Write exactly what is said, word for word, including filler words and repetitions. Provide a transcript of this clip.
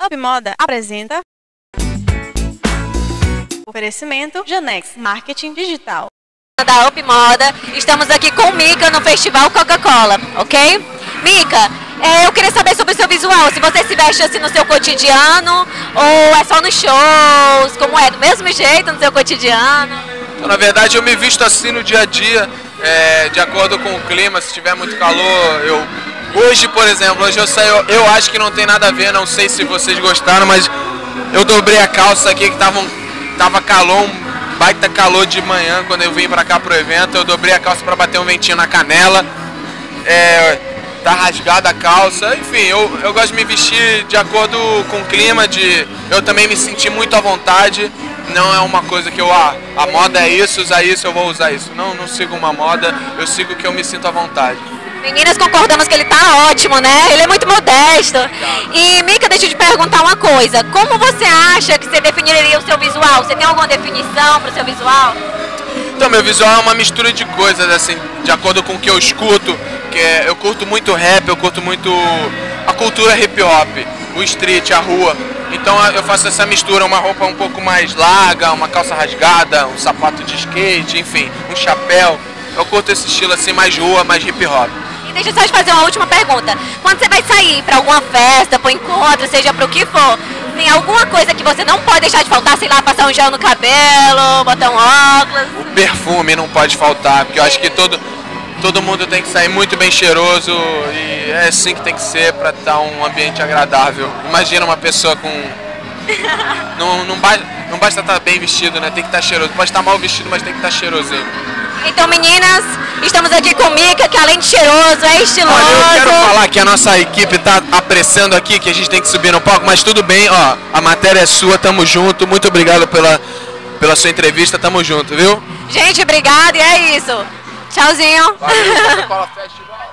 Up Moda apresenta oferecimento Janex Marketing Digital. Da Up Moda, estamos aqui com Mika no Festival Coca-Cola, ok? Mika, é, eu queria saber sobre o seu visual, se você se veste assim no seu cotidiano ou é só nos shows, como é, do mesmo jeito no seu cotidiano? Então, na verdade eu me visto assim no dia a dia, é, de acordo com o clima, se tiver muito calor, eu... Hoje, por exemplo, hoje eu saio, eu acho que não tem nada a ver, não sei se vocês gostaram, mas eu dobrei a calça aqui que tava, tava calor, um baita calor de manhã quando eu vim pra cá pro evento, eu dobrei a calça pra bater um ventinho na canela, é, tá rasgada a calça, enfim, eu, eu gosto de me vestir de acordo com o clima, de eu também me sentir muito à vontade, não é uma coisa que eu, ah, a moda é isso, usar isso, eu vou usar isso, não, não sigo uma moda, eu sigo o que eu me sinto à vontade. Meninas, concordamos que ele tá ótimo, né? Ele é muito modesto. E, Mika, deixa eu te perguntar uma coisa. Como você acha que você definiria o seu visual? Você tem alguma definição para o seu visual? Então, meu visual é uma mistura de coisas, assim, de acordo com o que eu escuto. Que é, eu curto muito rap, eu curto muito a cultura hip hop, o street, a rua. Então eu faço essa mistura, uma roupa um pouco mais larga, uma calça rasgada, um sapato de skate, enfim, um chapéu. Eu curto esse estilo assim, mais rua, mais hip hop. Deixa eu só te fazer uma última pergunta. Quando você vai sair para alguma festa, para um encontro, seja para o que for, tem alguma coisa que você não pode deixar de faltar? Sei lá, passar um gel no cabelo, botar um óculos? O perfume não pode faltar, porque eu acho que todo, todo mundo tem que sair muito bem cheiroso e é assim que tem que ser para estar um ambiente agradável. Imagina uma pessoa com... Não, não, ba... não basta estar bem vestido, né? Tem que estar cheiroso. Pode estar mal vestido, mas tem que estar cheirosinho. Então, meninas, estamos aqui com o Mika, que além de cheiroso, é estiloso. Olha, eu quero falar que a nossa equipe tá apressando aqui, que a gente tem que subir no palco, mas tudo bem, ó, a matéria é sua, tamo junto, muito obrigado pela, pela sua entrevista, tamo junto, viu? Gente, obrigada e é isso. Tchauzinho. Valeu, Coca-Cola Festival.